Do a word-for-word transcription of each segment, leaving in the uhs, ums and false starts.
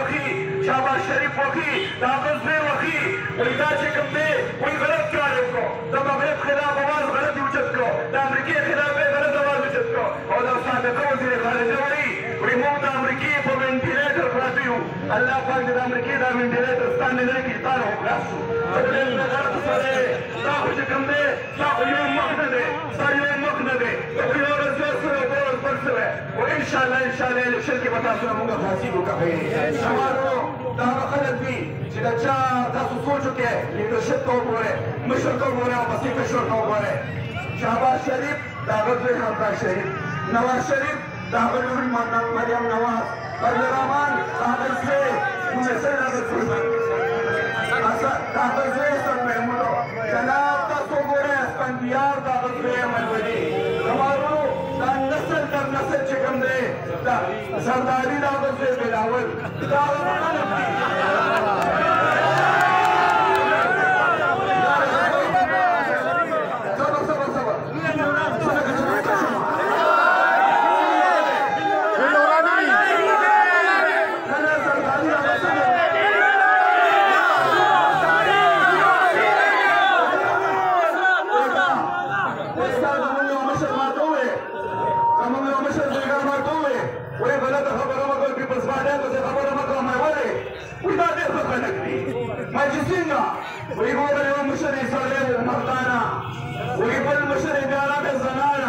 وخي شهباز شریف وخي د هغه زوی وخي وایي دا چې کوم دی وایي غلط کار یې وکړو د مغرب خلاف اواز غلط یې اوچت کړو د امریکې خلاف یې غلط اواز اوچت کړو او د سابقه وزیر خارجه وایي وایي موږ د امریکې په وینټیلیټر پراته یو الله پاک دې د امریکې دا وینټیلیټر ستا نظر کې تا نه خلاص شو ته ډېر نظارت سره دا خو چې کوم دی دا خو یو مخ نه دی ستا یو مخ نه دی ته خو یو ورځ یو سوی او بله ورځ بل سوی و انشاءالله انشاءالله الیکشن کې به تاسو نه مونږ فاسد وکړئ شمالو دا هغه خلک دي چې د چا تاسو سوچ وکړئ لیډرشپ ته وګورئ مشر ته وګورئ او پسې کشر ته وګورئ شهباز شریف د هغه زوی همدان شریف نواز شریف د هغه لور مریم نواز فضل الرحمن د هغه زوی محسن هغه زوی د هغه زوی حسن محمودو جناب تاسو وګورئ اسفندیار د هغه زوی ملودي زمارو دا نسل در نسل چې کوم دی دا سرداري د هغه زوی بلاول دا هغه خلک دي ويقول اليوم مشري صليب ومرضانا ويقول المشري بيانا بالزنانة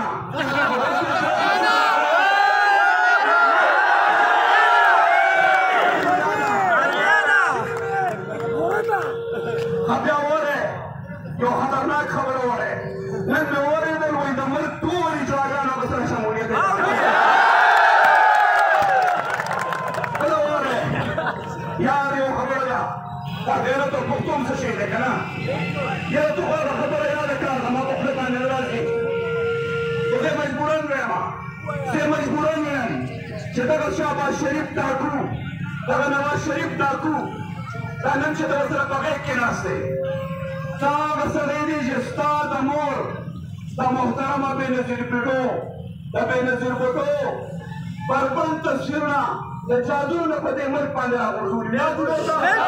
خبيا وري يو خطرناك خبر وري لن وري دل ويدمر طولي جواجانا بسر شمولية هذا وري يا ريو خبر يا غیرت او پښتون څه شی دی که نه یاره تو خو هغه خبره یاده کړه زما په خولې باندې نه راځي خو زه مجبورن ویم زه مجبورن یم چې دغه شهباز شریف ډاکو دغه نواز شریف ډاکو دا نن چې دغه سره په غېږ کې ناست دی تا هغه سړی دی چې ستا د مور د محترمه بېنظیر بوټو د بېنظیر بوټو بربند تصویرونه د جادو نه په دې ملک باندې راغورځولي بیا ګورئ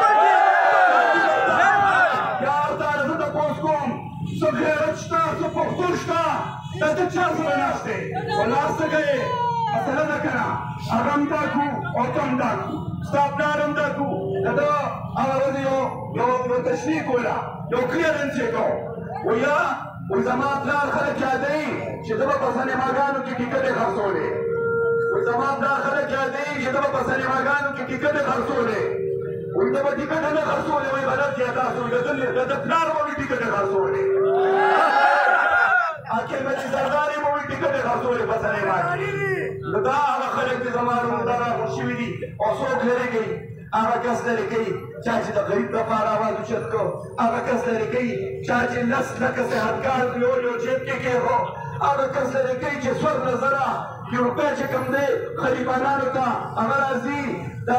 یار تا زه تپوس کوم څه غیرت شته څه پښتون شته دا ته چا سره ناست دی ولاړ څه کوې مسله ده که نه هغه هم ډاکو او ته هم ډاکو ستا پلار هم ډاکو د ده هغه ورځ یو یو تشریح کوله یو کلیرنس یې کو وایي یا وایي زما پلار خلک یادوي چې ده به په سینماګانو کې ټکټې خرڅولې وایي زما پلار خلک یادوي چې ده به په سینماګانو کې ټکټې خرڅولې وایي ته به ټکټې نه خرڅولې وایي غلط یې ادا شوي د ده پلار به وایي ټکټې خرڅولې حاکم علي زرداري به وایي ټکټې خرڅولې په سینما کې نو دا هغه خلک دي زما نومونه راغونډ شوي دي او څوک لرې کوي هغه کس لرې کوي چا چې د غریب لپاره اواز اوچت کړو هغه کس لرې کوي چا چې لس لکه صحتګار یو یو جیب کې کېښو هغه کس لرې کوي چې څوارلس زره روپۍ چې کوم دی غریبانانو ته هغه راځي د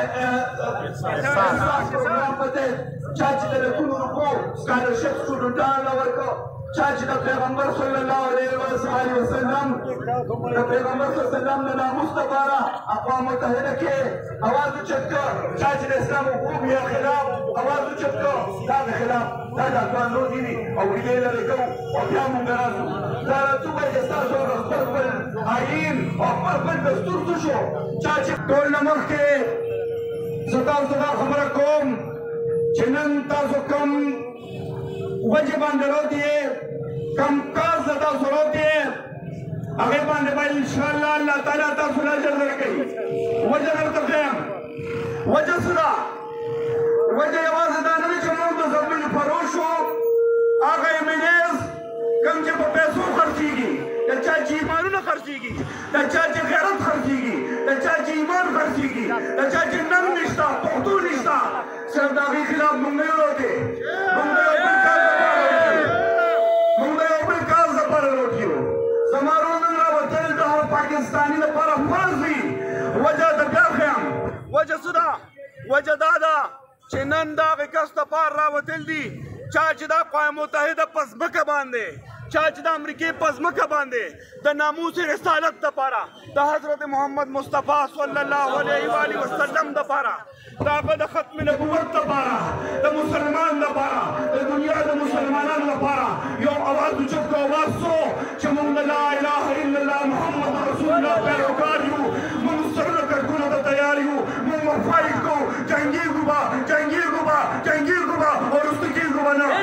پروګرام په تحت چا چې د لکونو روپو سکالرشپ سټوډنټانو له ورکړو چا چې د پیغمبر صلی الله علیه وسلم د پیغمبر صلی الله علیه وسلم د ناموس لپاره اقوام متحده کې اواز اوچت کړ چا چې د اسلام حقوق یا خلاف اواز اوچت کړ دا د خلاف دا د ځوانو دي او هیلې لرې کوو او بیا مونږ راځو دا راځو وایي چې ستاسو خپل خپل آیین او خپل خپل دستور څه شو چا چې ټول نه مخکې زه تاسو ته خبره کوم چې نن تاسو کوم وجه باندې راوتی کم کار زه تاسو راوتی هغې باندې به انشاءالله الله تعالی تاسو له اجر درکوي وجه درته ښیم وجه څه ده وجه یوازې دا نه ده چې موږ د زرګونو فروش وو هغه ایمینیز کوم چې په پیسو خرڅېږي د چا چې ایمانونه خرڅېږي د چا چې غیرت خرڅېږي د چا چې ایمان خرڅېږي د چا چې ننګ نشته پښتو نشته صرف د هغې خلاف موږ نه یو راوتی موږ د یو بل کار موږ د یو بل کار لپاره راوتي یو زما رونن راوتل د هر پاکستاني لپاره فرض وي وجه د بیا ښیم وجه څه ده وجه دا ده چې نن د هغې کس لپاره راوتل دي چا چې دا اقوام متحده په ځمکه باندې چا چې د امریکې په ځمکه باندې د ناموس رسالت دپاره د حضرت محمد مصطفی صلی الله علیه و آله وسلم دپاره د هغه د ختم نبوت دپاره د مسلمان دپاره د دنیا د مسلمانانو دپاره یو اواز اوچت کړو اواز څو چې موږ د لا اله الا الله محمد رسول الله پیروکار یو موږ سرونه کړکونو ته تیار یو موږ فایټ کوو جنګېږو به جنګېږو به جنګېږو به وروسته کېږو به نه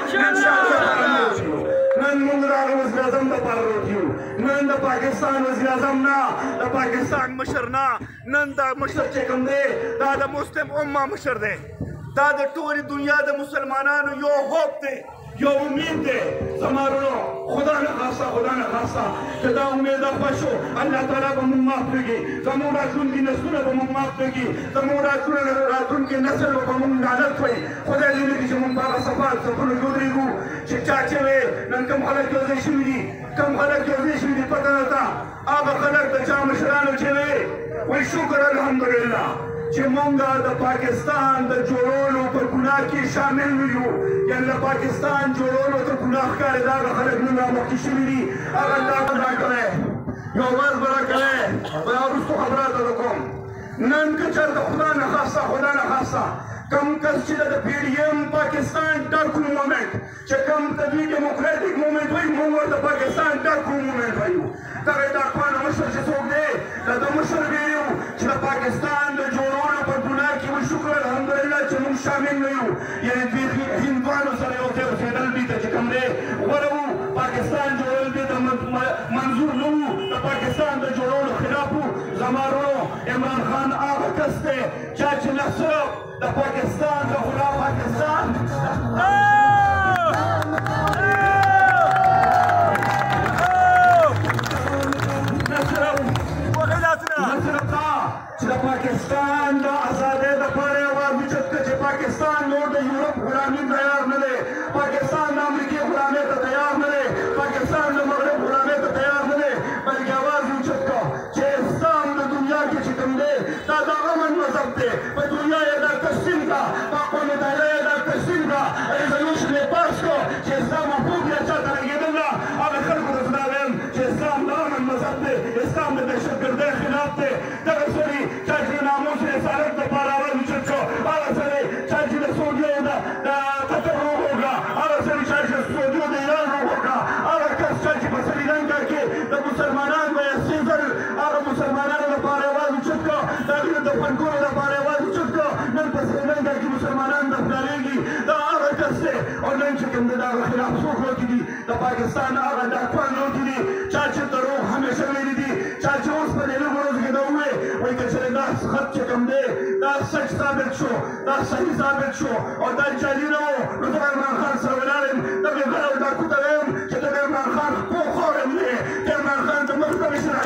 نن موږ د هغه وزیر اعظم دپاره روت یو نن د پاکستان وزیر اعظم نه د پاکستان مشر نه نن دا مشر چې کوم دی دا د مسلم امه مشر دی دا د ټولې دنیا د مسلمانانو یو هوپ دی یو امید دی زما وروڼو خدا نه خاصه خدا نه خاصه که دا امید خوښ شو الله تعالی به مونږ معاف کړي زموږ راتلونکي نسلونه به مونږ معاف کړي زموږ راتلونکي نسل به په مونږ لعنت وایي خدای دې وکړي چې مونږ په هغه صفات صفونو کې ودرېږو چې چا چې وی نن کوم خلک یو ځای شوي دي کوم خلک یو ځای شوي دي پته نه ده هغه خلک د چا مشرانو چې وی وایي شکر الحمدلله چې مونږ د پاکستان د جوړولو په ګناه کې شامل یو یعنې د پاکستان جوړولو ته ګناه ښکاري دا هغه خلک نن رامخکې شوي دي هغه الله به راکړی یو ورځ به راکړی بیا وروستو خبره درته کوم نن که چېرته خدا نه خاصه خدا نه خاصه کم کس چې د پی ډي ایم پاکستان ډاکو مومنټ چې کم د دوی ډیموکراتیک مومنټ وایي موږ ورته پاکستان ډاکو مومنټ وایو دغه ډاکوانه مشر چې څوک دی د ده مشر ویلي وو چې د پاکستان د جوړولو په ګناه کې وایي شکر الحمدلله چې موږ شامل نه یو یعنې دوی هندوانو سره یو ځای اوسېدل دوی ته چې کوم دی غوره وو پاکستان جوړول دوی ته منظور نه وو د پاکستان د جوړولو خلاف وو زما وروڼو عمران خان هغه کس دی چا چې نه صرف د پاکستان د غلام پاکستان چې د پاکستان د ازادۍ دپاره یې اواز اوچت کړه چې پاکستان نور د یورپ غلامي تیار نه دی پاکستان د امریکې غلامۍ ته تیار نه دی پاکستان د مغرب غلامۍ ته تیار نه دی بلکې اواز یې اوچت کړه چې اسلام د دنیا کې چې کوم دی دا د امن مذهب دی په دنیا یې دا تسلیم کړه په اقوام متحده یې دا تسلیم کړه ریزولوشن یې پاس کړه چې اسلام محبوب یا چاته لګېدل نه هغه خلکو ته دا ویم چې اسلام د امن مذهب دی اسلام د دهشتګردۍ خلاف دی دغه سړي چا چې د ناموس رسالت دپاره اواز اوچت کړه هغه سړی چا چې د سعودیو د قطر روغ وکړه هغه سړي چا چې د سعودیو د ایران روغ وکړه هغه کس چا چې په سریلنکا کې د مسلمانانو به سېزل هغه مسلمانانو لپاره اواز اوچت کړه د هغوی د فنکونو لپاره اواز اوچت کړه نن په سریلنکا کې مسلمانان دفنارېږي دا هغه کس دی او نن چې کوم دی د هغه خلاف څوک روکي دي د پاکستان هغه ډاکوان روکي دي چا چې دروغ همیشه ویلي دي چا چې اوس په دې لږو ورځو کې دا ووایي وایي که چېرې دا خط چې کوم دی دا سچ ثابت شو دا صحیح ثابت شو او دا جعلي نه و نو دغه عمران خان سره ولاړ یم دغه غلی او ډاکو ته وایم چې دغه عمران خان پوه خور یم دی د عمران خان د مخ ته مشر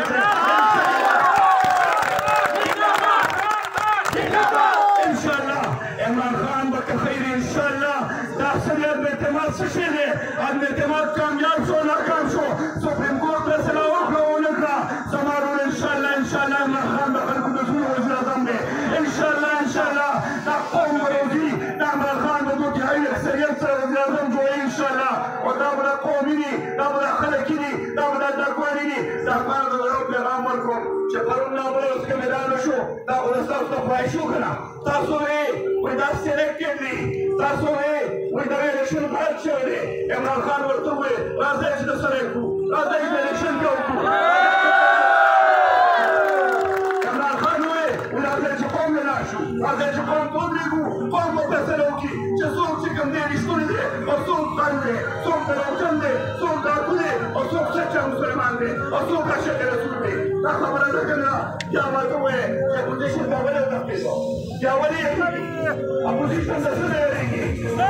انشاءالله عمران خان به که خیر انشاءالله دا اکثریت به اعتماد څه شی دی عدم اعتماد کامیاب شو ناکام شو سپریم کورټ فیصله وکړه ونه کړه زما ورور انشاءالله انشاءالله عمران خان د خلکو د زړونو وزیر اعظم دی انشاءالله انشاءالله دا قوم به روزي دا عمران خان به دو تهایي اکثریت سره وزیر اعظم جوړوي انشاءالله او دا به دا قومي دي دا به دا خلکي دي دا به دا ډاکواني دي ډاکوانو ته به یو پیغام ورکړم چې پرون نابله اوس که میدانه شو دا خو د ستاسو د خواهش شو که نه تاسو وایي وایي دا سلیکټډ دي تاسو وایي وایي دغه الیکشن غلط شوی دی عمران خان ورته ووایي راځئ چې درسره یې کړو راځئ چې الیکشن کې وکړو عمران خان ووایي وایي راځئ چې قوم ولاړ شو راځئ چې قوم ته ودرېږو قوم به فیصله وکړي چې څوک چې کوم دی رښتونی دی او څوک خاین دی څوک دروغجن دی څوک ډاکو دی او څوک سچا مسلمان دی او څوک عاشق رسول دی دا خبره ده که نه بیا ورته ووایې چې اپوزیشن بیا ولې وتښتېدو بیا ولې یې کوي اپوزیشن د څه نه یېرېږي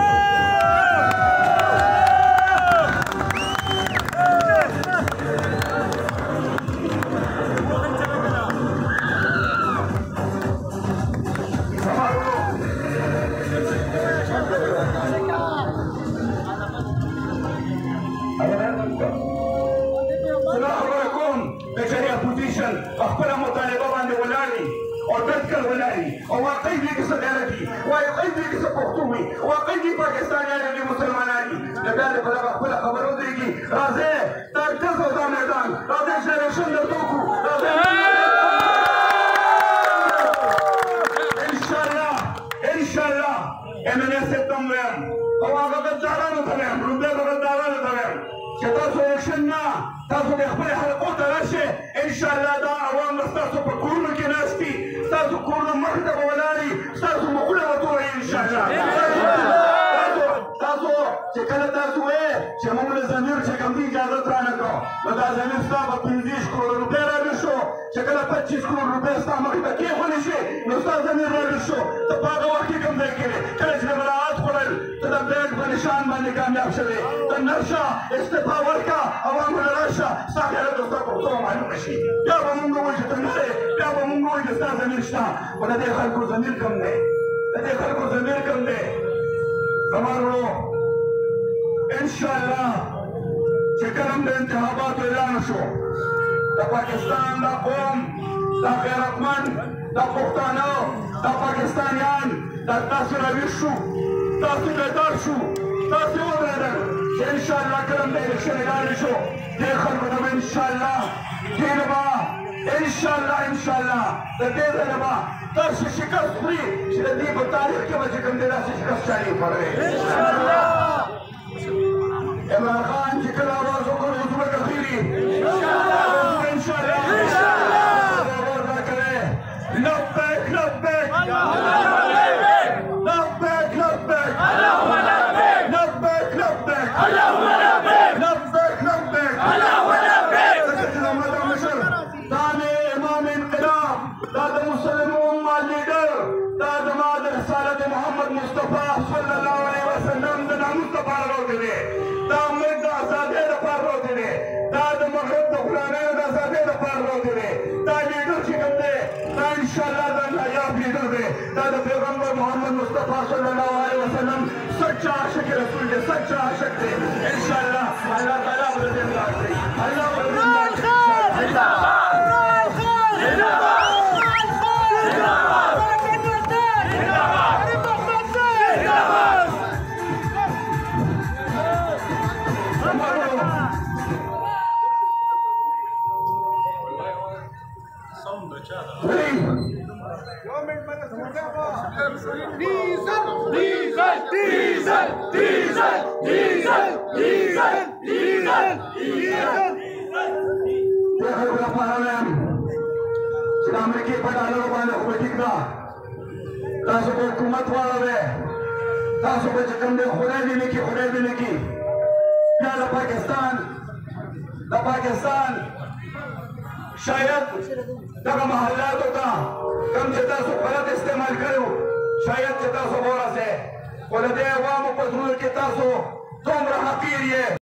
خپله مطالبه باندې ولاړ دي او ډډکل ولاړ دي او واقعي دوی کې څه غیرت دي واقعي دوی کې څه پښتو وي واقعي دوی پاکستانیان دي مسلمانان دي د بیا دې په دغه خپله خبره ودرېږي راځئ ام ان اس تم ویم او هغه غدارانو ته ویم لومبۍ به غدارانو ته ویم چې تاسو الیکشن نه تاسو د خپلې حلقو ته راشئ انشاءالله دا عوام به ستاسو په کورونو کې ناست دي ستاسو کورونو مخې ته به ولاړ وي ستاسو مخونه به توروي انشاءالله تاسو چې کله تاسو وایې چې موږ له ضمیر چې کوم دي اجازت رانه کړو نو دا ضمیر ستا به پنځه کروړه روپۍ راویښ شو چې کله پچیس کروړه روپۍ ستا مخې ته کېښودې شي نو ستا ضمیر راویښ شو ته په هغه وخت کې کوم ځای کې وې کله چې د مراعات خوړل ته د بیټ په نشان باندې کامیاب شوې ته نرشه استعفا ورکړه عوامو له راشه ستا خیالات به ستا پښتو معلومه شي بیا به موږ ووایو چې ته نه یې بیا به موږ ووایو چې ستا ضمیر شته خو د دې خلکو ضمیر کم دی د دې خلکو ضمیر کم دی زما ورو انشاءالله چې کله هم د انتخاباتو اعلان شو د پاکستان دا قوم دا غیرتمند دا پښتانه دا پاکستانیان دا تاسو راویښ شو تاسو بیدار شو تاسو ودرېدل چې انشاءالله کله هم د الیکشن اعلان شو دې خلکو ته به انشاءالله دې نه به انشاءالله انشاءالله د دې ځای نه به داسې شکست خوري چې د دې په تاریخ کې به چې کوم دی داسې شکست چا نه خوړلی عمران خان چې کله آواز وکړ اوس به ګخېږي انشاءالله آواز راکوي لبیک لبیک لبیک لبیک لبیک لبیک لبیک لبیک زما مشر دا مې امام انقلاب دا د مسلم امه لیډر دا زما د رسالت محمد مصطفی صلی الله علیه وسلم د ناموس لپاره راوتی دی دا ملک د ازادۍ لپاره راوتی دی دا د مغرب د غلامانو د ازادۍ لپاره راوتی دی دا لیډر چې کوم دی دا انشاءالله دا نایاب لیډر دی دا د پیغمبر محمد مصطفی صلی الله علیه وسلم سچا عاشق رسول دی سچا عاشق دی انشاءالله الله تعالی به دې امداد کوي الله به دې امداد کوي Diesel, diesel, diesel, diesel, diesel, diesel. د خلکو لپاره وایم چې د امریکې په ډالرو باندې خو به ټیک ده تاسو به حکومت واړوئ تاسو به چې کوم دی خدای دې نه کړي خدای دې نه کړي بیا د پاکستان د پاکستان شاید دغه محلاتو ته کوم چې تاسو غلط استعمال کړی شاید چې تاسو ورسئ خو د دې عوامو په زړونو کې تاسو دومره حقیر یې